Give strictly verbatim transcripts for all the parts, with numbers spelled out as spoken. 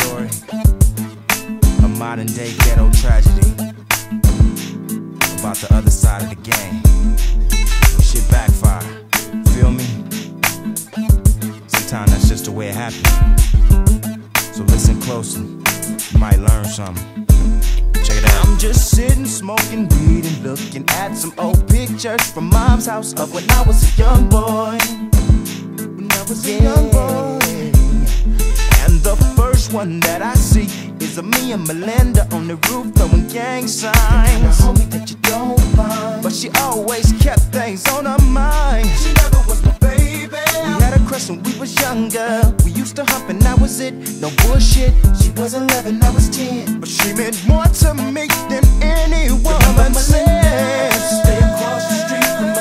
story, a modern day ghetto tragedy about the other side of the game. When shit backfire, feel me? Sometimes that's just the way it happens. So listen closely, you might learn something. Check it out. I'm just sitting, smoking weed and looking at some old pictures from mom's house of when I was a young boy. When I was yeah. a young boy. And the first one that I see is a me and Melinda on the roof throwing gang signs. The kind of homie that you don't find, but she always kept things on her mind. She never was my baby. We had a crush when we was younger. We used to hump and that was it, no bullshit. She was eleven, I was ten, but she meant more to me than any woman said. Stay across the street from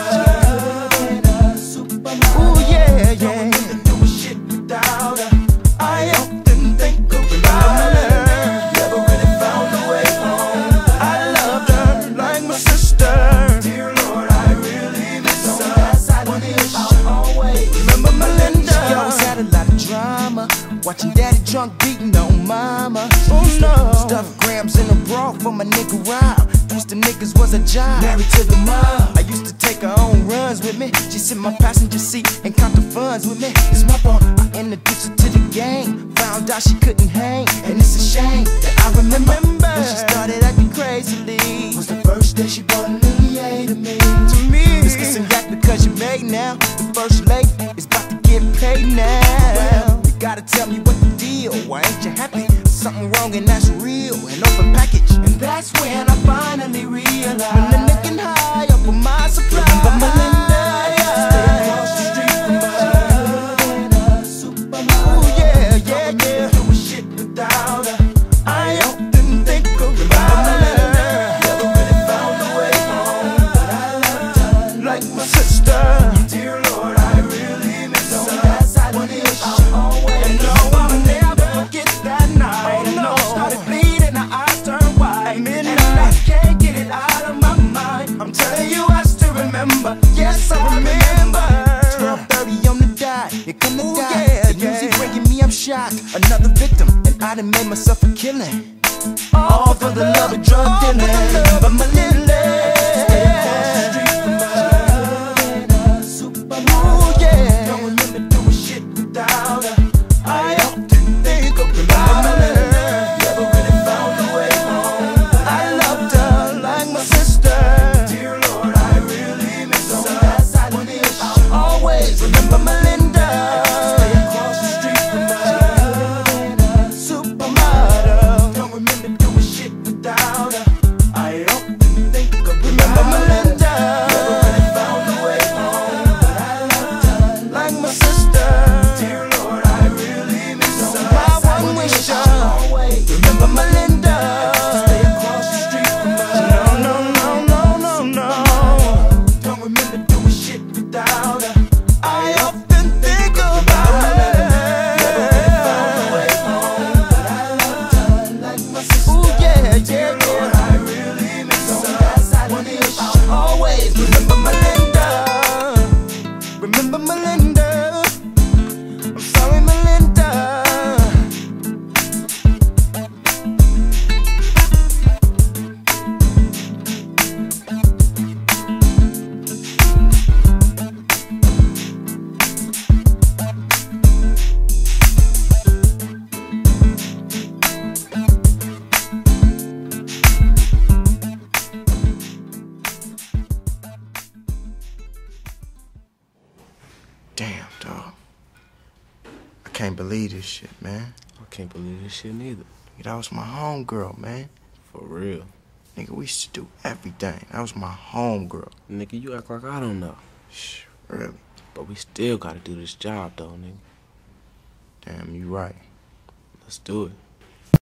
her in a supermarket. Ooh yeah, yeah. Don't really do shit without her. I often think about her. Never really found a way home. I loved her like my sister. Dear Lord, I really miss her. When I'll always remember Melinda. She always had a lot of drama, watching daddy drunk beating on mama. Oh no. Stuffed grams in a bra for my nigga Rob. Used to niggas was a job. Married to the mob. I used to take her on runs with me. She sit in my passenger seat and count the funds with me. It's my fault. I introduced her to the gang. Found out she couldn't hang, and it's a shame that I remember, remember when she started acting crazily. Was the first day she brought a Lily to me. To me, this kissing back because you made now. The first lady is about to get paid now. Well, you gotta tell me what the deal. Why ain't you happy? Something wrong and that's real. An open package, and that's when I finally realized. Melinda can high up on my supply. Remember Melinda, yeah. Stay across the street from her in a supermarket. Ooh yeah, yeah, yeah. Don't do shit without her. I often think about her. Never really found a way home, but I loved her like my sister. Dear Lord, I really miss her. That's how it is. I'll always. And no, I'll never forget that night. Oh no, started bleeding, her eyes turned wide. Midnight, and I can't get it out of my mind. I'm telling you, I still remember. Yes, I remember. twelve thirty on the dot. Here come the dot. Yeah, the music breaking me, I'm shocked. Another victim, and I done made myself a killing. All for the love of drug dealing. But Melinda, stay across the street from her in a supermarket. Ooh yeah, don't remember doing shit without her. I often think about her. Never really found a way home. I loved her like my sister. Dear Lord, I really miss her. That's how it is. I'll always remember Melinda. Stay across the street from her in a supermarket. Don't remember doing shit without her. I often think of remember Melinda. Never really found a way home, but I loved her like my sister. Dear Lord, I really miss her. My one wish, remember Melinda. Stay across the street from her. No, no, no, no, no, no. Don't remember doing shit without her. I often think about her. Never really found a way home, but I loved her like my sister. Ooh yeah, yeah, Lord, I really miss her. That's how it is. I'll always remember Melinda. Remember Melinda. I'm sorry, Melinda. Damn, dog. I can't believe this shit, man. I can't believe this shit neither. That was my homegirl, man. For real. Nigga, we used to do everything. That was my homegirl. Nigga, you act like I don't know. Shh, really? But we still gotta do this job, though, nigga. Damn, you right. Let's do it.